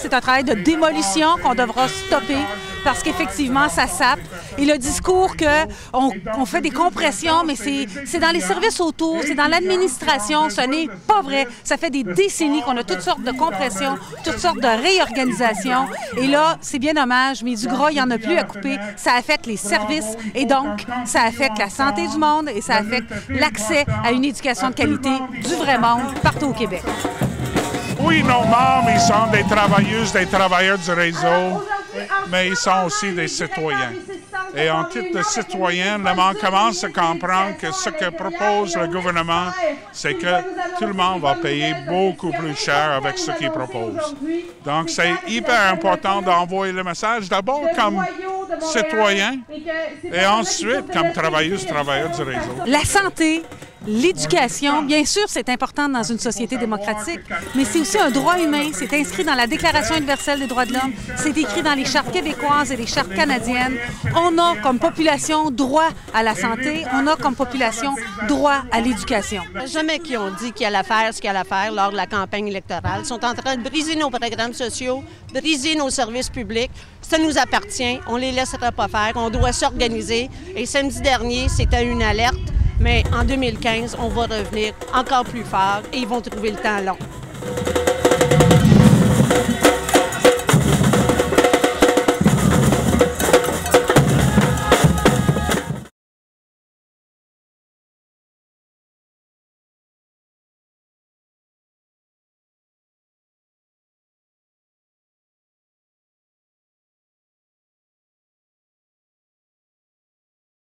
c'est un travail de démolition qu'on devra stopper parce qu'effectivement, ça sape. Et le discours qu'on fait des compressions, mais c'est dans les services autour, c'est dans l'administration, ce n'est pas vrai. Ça fait des décennies qu'on a toutes sortes de compressions, toutes sortes de réorganisations. Et là, c'est bien dommage, mais du gras, il n'y en a plus à couper. Ça affecte les services et donc, ça affecte la santé du monde et ça affecte l'accès à une éducation de qualité du vrai monde partout au Québec. Oui, nos membres, ils sont des travailleuses, des travailleurs du réseau, mais ils sont aussi des citoyens. Et en titre de citoyen, le monde commence à comprendre que ce que propose le gouvernement, c'est que tout le monde va payer beaucoup plus cher avec ce qu'il propose. Donc, c'est hyper important d'envoyer le message, d'abord comme citoyen et ensuite comme travailleur du réseau. La santé, l'éducation, bien sûr, c'est important dans une société démocratique, mais c'est aussi un droit humain. C'est inscrit dans la Déclaration universelle des droits de l'homme. C'est écrit dans les chartes québécoises et les chartes canadiennes. On a comme population droit à la santé. On a comme population droit à l'éducation. Jamais qui ont dit qu'il allait faire ce qu'il allait faire lors de la campagne électorale. Ils sont en train de briser nos programmes sociaux, briser nos services publics. Ça nous appartient. On ne les laissera pas faire. On doit s'organiser. Et samedi dernier, c'était une alerte. Mais en 2015, on va revenir encore plus fort et ils vont trouver le temps long.